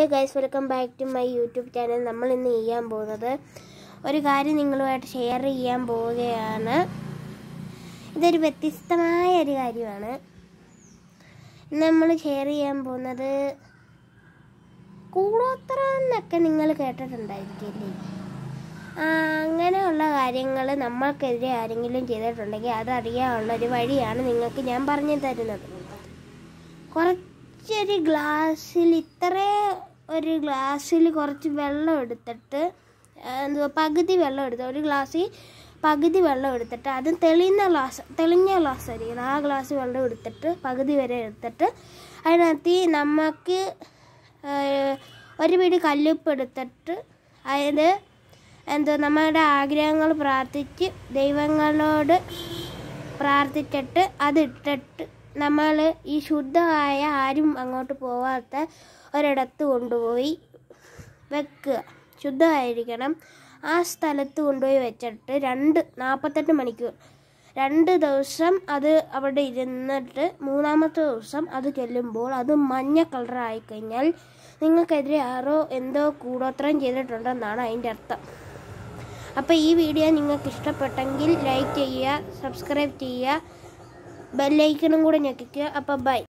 Guys, welcome back to my YouTube channel. നമ്മൾ ഇന്ന് ചെയ്യാൻ പോകുന്നത് ഒരു കാര്യം നിങ്ങളുമായിട്ട് ഷെയർ ചെയ്യാൻ പോവുകയാണ്. ഇതൊരു വ്യത്യസ്തമായ ഒരു കാര്യമാണ്. നമ്മൾ ഷെയർ ചെയ്യാൻ പോകുന്നത് കൂടോത്രം എന്നൊക്കെ നിങ്ങൾ കേട്ടിട്ടുണ്ടായിരിക്കില്ലേ? അങ്ങനെയുള്ള കാര്യങ്ങൾ നമ്മൾക്കെതിരെ ആരെങ്കിലും ചെയ്തിട്ടുണ്ടെങ്കിൽ അതറിയാനുള്ളൊരു വഴിയാണ് നിങ്ങൾക്ക് ഞാൻ പറഞ്ഞു തരുന്നത്. കുറച്ചൊരു ഗ്ലാസ്സിൽ ഒരു ഗ്ലാസ്സിൽ കുറച്ച് വെള്ളം എടുത്തിട്ട് പകുതി വെള്ളം എടുത്ത് ഒരു ഗ്ലാസ്സിൽ പകുതി വെള്ളം എടുത്തിട്ട് അത് തെളിഞ്ഞ ഗ്ലാസ് ആയിരിക്കും. ആ ഗ്ലാസ് വെള്ളം എടുത്തിട്ട് പകുതി വരെ എടുത്തിട്ട് അതിനകത്ത് നമുക്ക് ഒരു പിടി കല്ലുപ്പ് എടുത്തിട്ട് അതായത് നമ്മുടെ ആഗ്രഹങ്ങൾ പ്രാർത്ഥിച്ച് ദൈവങ്ങളോട് പ്രാർത്ഥിച്ചിട്ട് അതിട്ടിട്ട് നമ്മൾ ഈ ശുദ്ധമായ ആരും അങ്ങോട്ട് പോവാത്ത ഒരിടത്ത് കൊണ്ടുപോയി വെക്കുക. ശുദ്ധമായിരിക്കണം. ആ സ്ഥലത്ത് കൊണ്ടുപോയി വെച്ചിട്ട് 48 മണിക്കൂർ 2 ദിവസം അത് അവിടെ ഇരുന്നിട്ട് 3-ാമത്തെ ദിവസം അത് ചെല്ലുമ്പോൾ അത് മഞ്ഞ കളറായിക്കഴിഞ്ഞാൽ നിങ്ങൾക്കെതിരെ ആരോ എന്തോ കൂടോത്രം ചെയ്തിട്ടുണ്ടെന്നാണ് അതിൻ്റെ അർത്ഥം. അപ്പോൾ ഈ വീഡിയോ നിങ്ങൾക്ക് ഇഷ്ടപ്പെട്ടെങ്കിൽ ലൈക്ക് ചെയ്യുക, സബ്സ്ക്രൈബ് ചെയ്യുക, ബെല്ലൈക്കണും കൂടെ ഞെക്കിക്കുക. അപ്പോൾ ബൈ.